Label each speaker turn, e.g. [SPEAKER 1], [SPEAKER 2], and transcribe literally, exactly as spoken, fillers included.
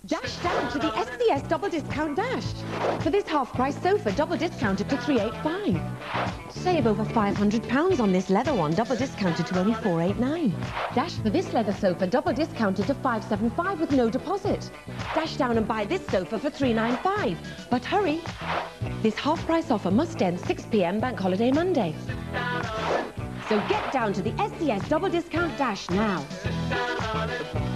[SPEAKER 1] Dash down to the S C S double discount dash. For this half-price sofa, double discounted to three eighty-five. Save over five hundred pounds on this leather one, double discounted to only four eighty-nine. Dash for this leather sofa, double discounted to five seventy-five with no deposit. Dash down and buy this sofa for three ninety-five. But hurry, this half-price offer must end six p m Bank Holiday Monday. So get down to the S C S double discount dash now.